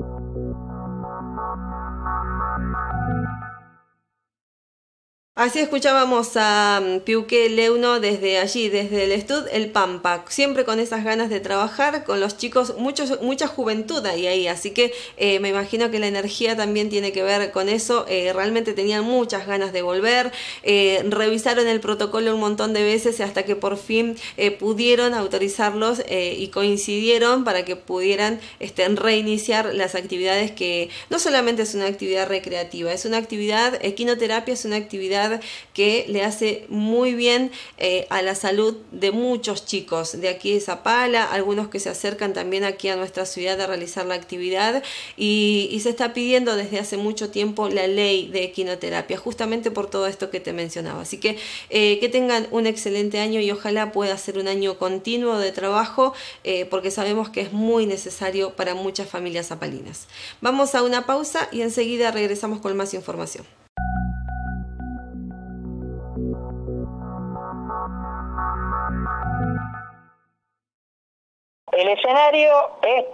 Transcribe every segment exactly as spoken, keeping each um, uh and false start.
Así escuchábamos a Piuque Leuno desde allí, desde el Estud El Pampa, siempre con esas ganas de trabajar con los chicos, muchos, mucha juventud ahí, ahí, así que eh, me imagino que la energía también tiene que ver con eso, eh, realmente tenían muchas ganas de volver, eh, revisaron el protocolo un montón de veces hasta que por fin eh, pudieron autorizarlos eh, y coincidieron para que pudieran este, reiniciar las actividades que no solamente es una actividad recreativa, es una actividad, equinoterapia es una actividad que le hace muy bien eh, a la salud de muchos chicos de aquí de Zapala, algunos que se acercan también aquí a nuestra ciudad a realizar la actividad y, y se está pidiendo desde hace mucho tiempo la ley de equinoterapia, justamente por todo esto que te mencionaba. Así que eh, que tengan un excelente año y ojalá pueda ser un año continuo de trabajo eh, porque sabemos que es muy necesario para muchas familias zapalinas. Vamos a una pausa y enseguida regresamos con más información. El escenario es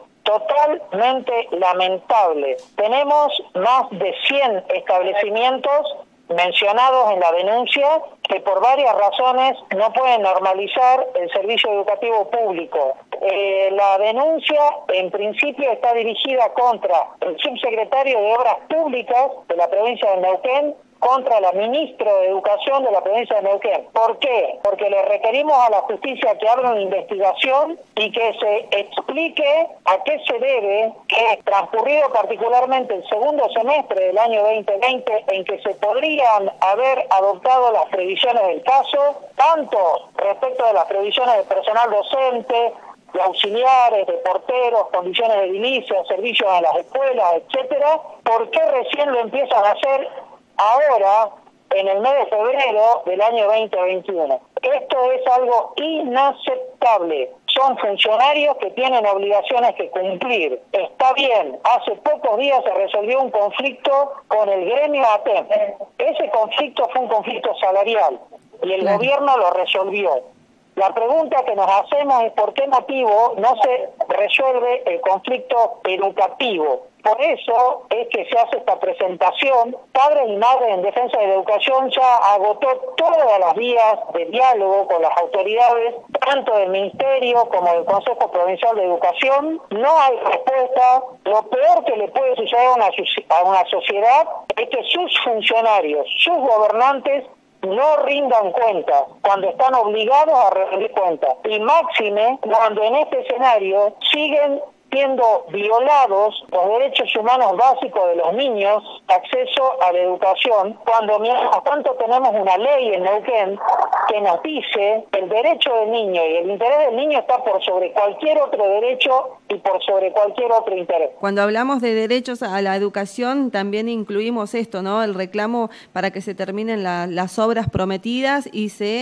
totalmente lamentable. Tenemos más de cien establecimientos mencionados en la denuncia que por varias razones no pueden normalizar el servicio educativo público. Eh, la denuncia en principio está dirigida contra el subsecretario de Obras Públicas de la provincia de Neuquén, contra la ministra de Educación de la provincia de Neuquén. ¿Por qué? Porque le requerimos a la justicia que abra una investigación y que se explique a qué se debe que, transcurrido particularmente el segundo semestre del año veinte veinte, en que se podrían haber adoptado las previsiones del caso, tanto respecto de las previsiones de personal docente, de auxiliares, de porteros, condiciones de edilicio, servicios a las escuelas, etcétera, ¿por qué recién lo empiezan a hacer ahora, en el mes de febrero del año veinte veintiuno? Esto es algo inaceptable. Son funcionarios que tienen obligaciones que cumplir. Está bien, hace pocos días se resolvió un conflicto con el gremio A T E M. Ese conflicto fue un conflicto salarial y el Claro. gobierno lo resolvió. La pregunta que nos hacemos es por qué motivo no se resuelve el conflicto educativo. Por eso es que se hace esta presentación. Padres y Madres en Defensa de la Educación ya agotó todas las vías de diálogo con las autoridades, tanto del Ministerio como del Consejo Provincial de Educación. No hay respuesta. Lo peor que le puede suceder a una, a una sociedad es que sus funcionarios, sus gobernantes, no rindan cuenta cuando están obligados a rendir cuenta. Y máxime cuando en este escenario siguen siendo violados los derechos humanos básicos de los niños, acceso a la educación, cuando mientras tanto tenemos una ley en Neuquén que nos dice que el derecho del niño y el interés del niño está por sobre cualquier otro derecho y por sobre cualquier otro interés. Cuando hablamos de derechos a la educación, también incluimos esto, ¿no? El reclamo para que se terminen la, las obras prometidas y se,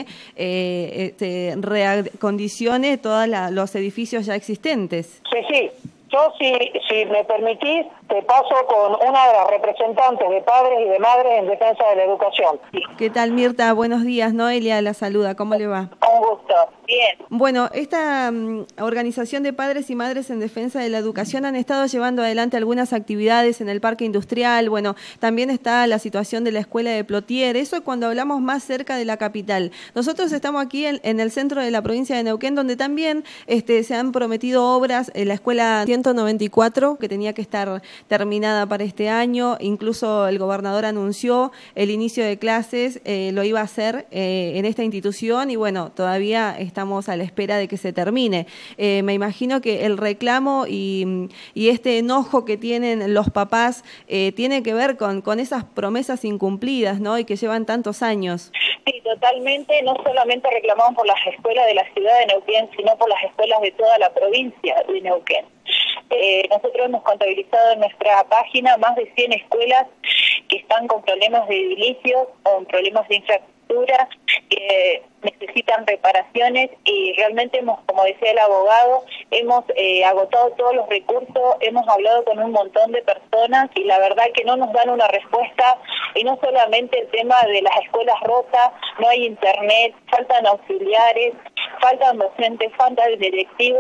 eh, se reacondicione todos los edificios ya existentes. Sí, sí. Yo, si, si me permitís, te paso con una de las representantes de padres y de madres en defensa de la educación. ¿Qué tal, Mirta? Buenos días. Noelia la saluda. ¿Cómo le va? Un gusto. Bien. Bueno, esta um, organización de padres y madres en defensa de la educación han estado llevando adelante algunas actividades en el parque industrial. Bueno, también está la situación de la escuela de Plotier. Eso es cuando hablamos más cerca de la capital. Nosotros estamos aquí en, en el centro de la provincia de Neuquén, donde también este, se han prometido obras en la escuela ciento noventa y cuatro, que tenía que estar terminada para este año. Incluso el gobernador anunció el inicio de clases, eh, lo iba a hacer eh, en esta institución y bueno, todavía estamos a la espera de que se termine. Eh, me imagino que el reclamo y, y este enojo que tienen los papás eh, tiene que ver con, con esas promesas incumplidas, ¿no? Y que llevan tantos años. Sí, totalmente. No solamente reclamamos por las escuelas de la ciudad de Neuquén, sino por las escuelas de toda la provincia de Neuquén. Eh, nosotros hemos contabilizado en nuestra página más de cien escuelas que están con problemas de edilicios, con problemas de infraestructura, que necesitan reparaciones y realmente hemos, como decía el abogado, hemos eh, agotado todos los recursos, hemos hablado con un montón de personas y la verdad que no nos dan una respuesta, y no solamente el tema de las escuelas rotas, no hay internet, faltan auxiliares, faltan docentes, faltan directivos,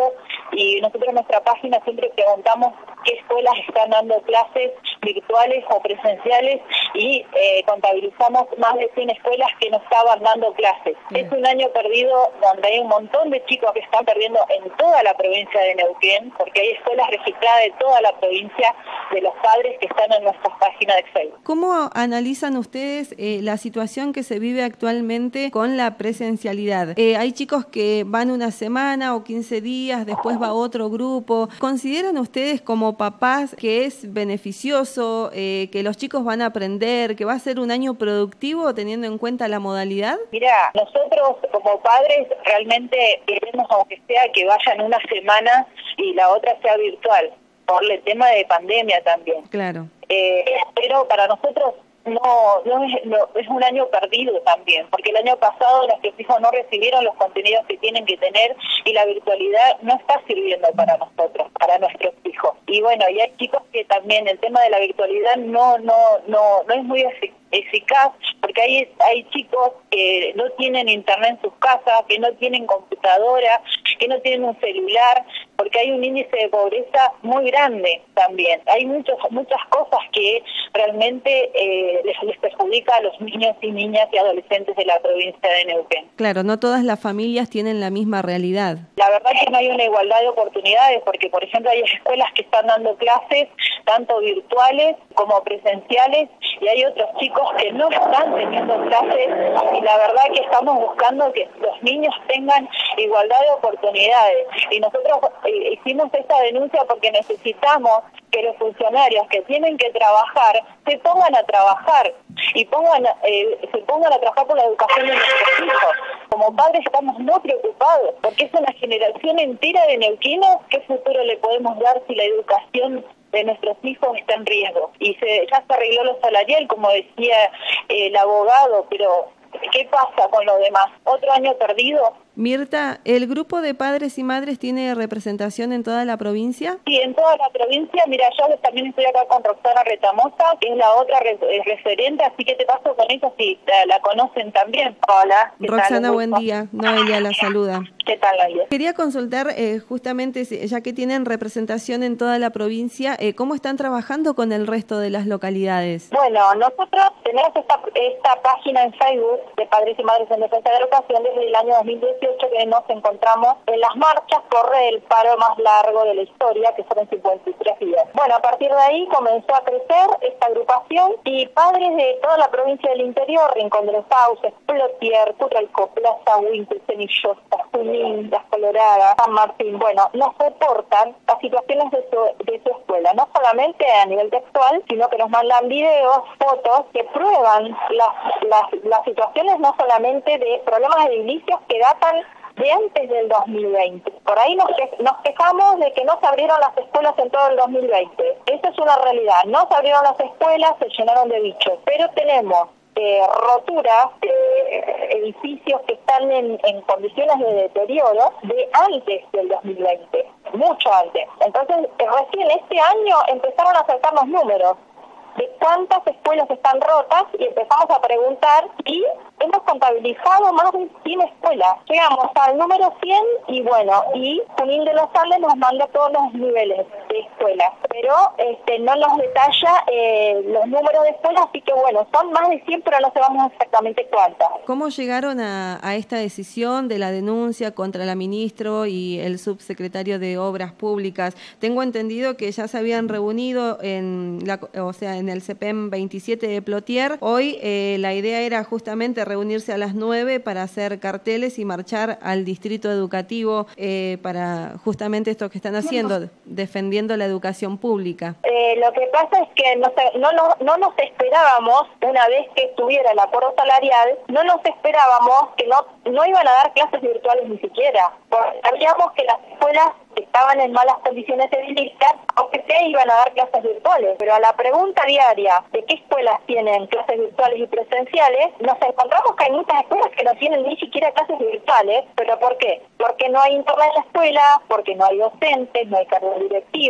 y nosotros en nuestra página siempre preguntamos qué escuelas están dando clases virtuales o presenciales y eh, contabilizamos más de cien escuelas que no estaban dando clases. Mm. Es un año perdido donde hay un montón de chicos que están perdiendo en toda la provincia de Neuquén, porque hay escuelas registradas de toda la provincia de los padres que están en nuestras páginas de Facebook. ¿Cómo analizan ustedes eh, la situación que se vive actualmente con la presencialidad? Eh, hay chicos que van una semana o quince días, después va otro grupo. ¿Consideran ustedes como papás que es beneficioso, eh, que los chicos van a aprender, que va a ser un año productivo teniendo en cuenta la modalidad? Mira, nosotros como padres realmente queremos, aunque sea que vayan una semana y la otra sea virtual, por el tema de pandemia también. Claro. Eh, pero para nosotros no, no, es, no es un año perdido también, porque el año pasado nuestros hijos no recibieron los contenidos que tienen que tener y la virtualidad no está sirviendo para nosotros, para nuestros hijos. Y bueno, y hay chicos que también el tema de la virtualidad no no no no es muy efic- eficaz, porque hay hay chicos que no tienen internet en sus casas, que no tienen computadora, que no tienen un celular, porque hay un índice de pobreza muy grande también. Hay muchos, muchas cosas que realmente eh, les, les perjudica a los niños y niñas y adolescentes de la provincia de Neuquén. Claro, no todas las familias tienen la misma realidad. La verdad es que no hay una igualdad de oportunidades, porque por ejemplo hay escuelas que están dando clases tanto virtuales como presenciales, y hay otros chicos que no están teniendo clases, y la verdad que estamos buscando que los niños tengan igualdad de oportunidades. Y nosotros eh, hicimos esta denuncia porque necesitamos que los funcionarios que tienen que trabajar se pongan a trabajar y pongan eh, se pongan a trabajar por la educación de nuestros hijos. Como padres estamos muy preocupados porque es una generación entera de neuquinos. ¿Qué futuro le podemos dar si la educación de nuestros hijos está en riesgo? Y se, ya se arregló lo salarial, como decía eh, el abogado, pero ¿qué pasa con lo demás? ¿Otro año perdido? Mirta, ¿el grupo de padres y madres tiene representación en toda la provincia? Sí, en toda la provincia. Mira, yo también estoy acá con Roxana Retamosa, que es la otra re referente, así que te paso con ella si la, la conocen también. Hola. Roxana, buen día. Noelia la saluda. ¿Qué tal, Noelia? Quería consultar, eh, justamente, ya que tienen representación en toda la provincia, eh, ¿cómo están trabajando con el resto de las localidades? Bueno, nosotros tenemos esta, esta página en Facebook de Padres y Madres en Defensa de la Educación desde el año dos mil dieciocho, que nos encontramos en las marchas por el paro más largo de la historia, que fueron cincuenta y tres días. Bueno, a partir de ahí comenzó a crecer esta agrupación y padres de toda la provincia del interior, Rincón de los Sauces, Plotier, Turalco, Plaza Huinco, Cenillosa, Junín, Las Coloradas, San Martín, bueno, nos reportan las situaciones de su, de su escuela, no solamente a nivel textual, sino que nos mandan videos, fotos que prueban las, las, las situaciones no solamente de problemas edilicios que datan de antes del dos mil veinte. Por ahí nos, que, nos quejamos de que no se abrieron las escuelas en todo el dos mil veinte. Eso es una realidad. No se abrieron las escuelas, se llenaron de bichos. Pero tenemos eh, roturas, eh, edificios que están en, en condiciones de deterioro de antes del dos mil veinte. Mucho antes. Entonces, eh, recién este año empezaron a saltar los números de cuántas escuelas están rotas y empezamos a preguntar y hemos contabilizado más de cien escuelas. Llegamos al número cien y bueno, y Junín de los Andes nos manda todos los niveles de escuelas, pero este no nos detalla eh, los números de escuelas, así que bueno, son más de cien, pero no sabemos exactamente cuántas. ¿Cómo llegaron a, a esta decisión de la denuncia contra la ministro y el subsecretario de Obras Públicas? Tengo entendido que ya se habían reunido en la, o sea, en el C P E M veintisiete de Plotier. Hoy eh, la idea era justamente reunirse a las nueve para hacer carteles y marchar al distrito educativo eh, para justamente esto que están haciendo, defendiendo la educación pública. Eh, lo que pasa es que no, no, no, no nos esperábamos, una vez que estuviera el acuerdo salarial, no nos esperábamos que no, no iban a dar clases virtuales ni siquiera, porque sabíamos que las escuelas estaban en malas condiciones edilicias, aunque se iban a dar clases virtuales. Pero a la pregunta diaria de qué escuelas tienen clases virtuales y presenciales, nos encontramos que hay muchas escuelas que no tienen ni siquiera clases virtuales. ¿Pero por qué? Porque no hay internet en la escuela, porque no hay docentes, no hay cargos directivos,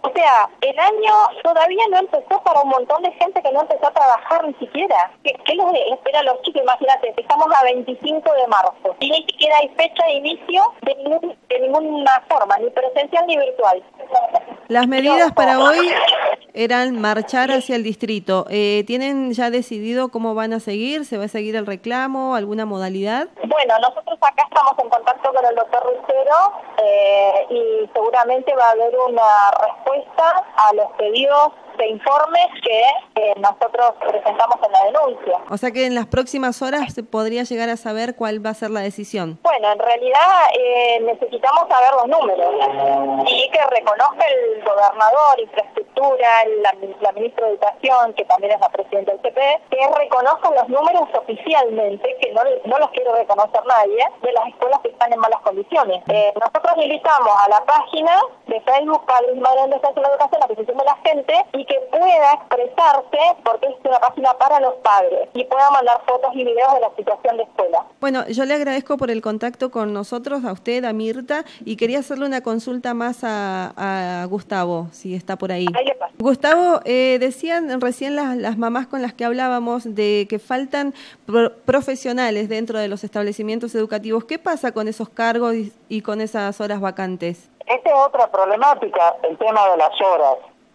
O sea, el año todavía no empezó para un montón de gente que no empezó a trabajar ni siquiera. ¿Qué, qué les espera a los chicos? Imagínate, estamos a veinticinco de marzo y ni siquiera hay fecha de inicio de, ningún, de ninguna forma, ni presencial ni virtual. Las medidas para hoy eran marchar hacia el distrito. Eh, ¿Tienen ya decidido cómo van a seguir? ¿Se va a seguir el reclamo? ¿Alguna modalidad? Bueno, nosotros acá estamos en contacto con el doctor Lucero eh, y seguramente va a haber una respuesta a los pedidos de informes que eh, nosotros presentamos en la denuncia. O sea que en las próximas horas se podría llegar a saber cuál va a ser la decisión. Bueno, en realidad eh, necesitamos saber los números y que reconozca el gobernador, infraestructura, la, la ministra de Educación, que también es la presidenta del C P E, que reconozcan los números oficialmente, que no, no los quiere reconocer nadie, de las escuelas que están en malas condiciones. Eh, nosotros invitamos a la página de Facebook Padres y Madres en Defensa de la Educación, la petición de la gente, y que pueda expresarse, porque es una página para los padres, y pueda mandar fotos y videos de la situación de escuela. Bueno, yo le agradezco por el contacto con nosotros, a usted, a Mirta, y quería hacerle una consulta más a, a Gustavo, si está por ahí. Ahí le paso. Gustavo, eh, decían recién las, las mamás con las que hablábamos de que faltan pro profesionales dentro de los establecimientos educativos. ¿Qué pasa con esos cargos y, y con esas horas vacantes? Esta es otra problemática, el tema de las horas.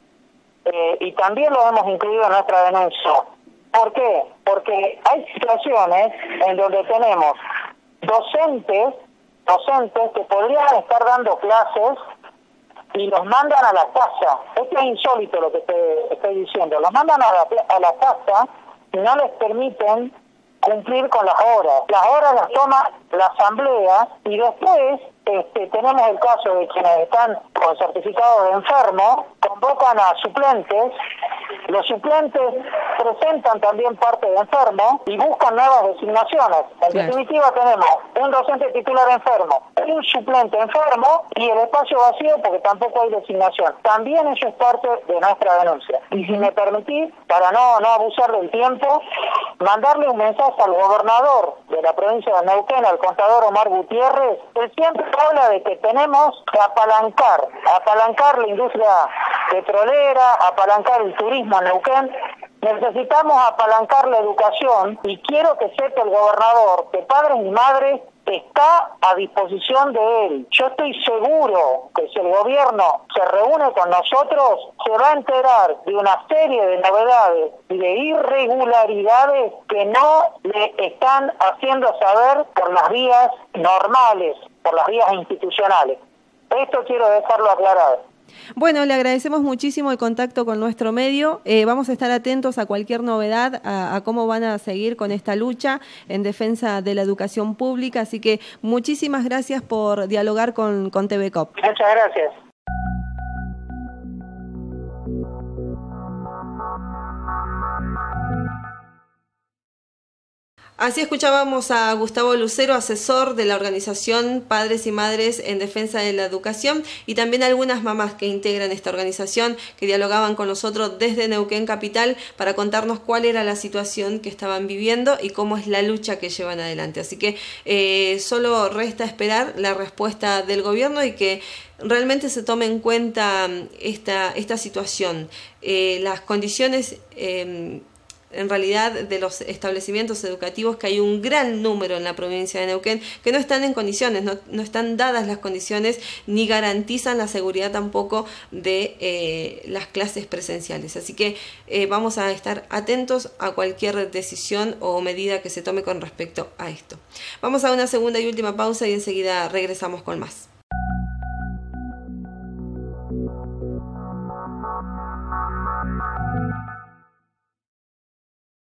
Eh, y también lo hemos incluido en nuestra denuncia. ¿Por qué? Porque hay situaciones en donde tenemos docentes, docentes que podrían estar dando clases y los mandan a la casa. Esto es insólito lo que te estoy diciendo. Los mandan a la, a la casa y no les permiten cumplir con las horas. Las horas las toma la asamblea y después este, tenemos el caso de quienes están con certificado de enfermo, convocan a suplentes, los suplentes presentan también parte de enfermo y buscan nuevas designaciones. En Claro. definitiva tenemos un docente titular enfermo, un suplente enfermo y el espacio vacío porque tampoco hay designación. También eso es parte de nuestra denuncia. Y si me permitís, para no, no abusar del tiempo, mandarle un mensaje al gobernador de la provincia de Neuquén, al contador Omar Gutiérrez. Él siempre habla de que tenemos que apalancar, apalancar la industria petrolera, apalancar el turismo en Neuquén. Necesitamos apalancar la educación y quiero que sepa el gobernador que Padres y Madres está a disposición de él. Yo estoy seguro que si el gobierno se reúne con nosotros, se va a enterar de una serie de novedades y de irregularidades que no le están haciendo saber por las vías normales, por las vías institucionales. Esto quiero dejarlo aclarado. Bueno, le agradecemos muchísimo el contacto con nuestro medio. Eh, vamos a estar atentos a cualquier novedad, a, a cómo van a seguir con esta lucha en defensa de la educación pública. Así que muchísimas gracias por dialogar con, con T V C O P. Muchas gracias. Así escuchábamos a Gustavo Lucero, asesor de la organización Padres y Madres en Defensa de la Educación, y también algunas mamás que integran esta organización que dialogaban con nosotros desde Neuquén Capital para contarnos cuál era la situación que estaban viviendo y cómo es la lucha que llevan adelante. Así que eh, solo resta esperar la respuesta del gobierno y que realmente se tome en cuenta esta, esta situación. Eh, las condiciones... Eh, en realidad de los establecimientos educativos, que hay un gran número en la provincia de Neuquén que no están en condiciones, no, no están dadas las condiciones ni garantizan la seguridad tampoco de eh, las clases presenciales. Así que eh, vamos a estar atentos a cualquier decisión o medida que se tome con respecto a esto. Vamos a una segunda y última pausa y enseguida regresamos con más.